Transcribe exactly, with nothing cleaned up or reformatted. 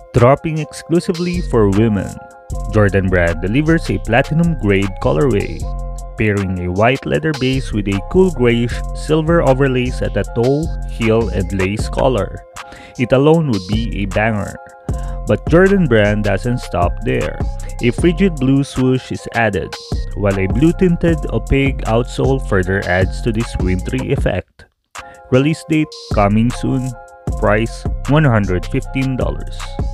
Dropping exclusively for women, Jordan Brand delivers a platinum-grade colorway, pairing a white leather base with a cool grayish-silver overlays at the toe, heel, and lace collar. It alone would be a banger. But Jordan Brand doesn't stop there. A frigid blue swoosh is added, while a blue-tinted opaque outsole further adds to this wintry effect. Release date coming soon. Price one hundred fifteen dollars.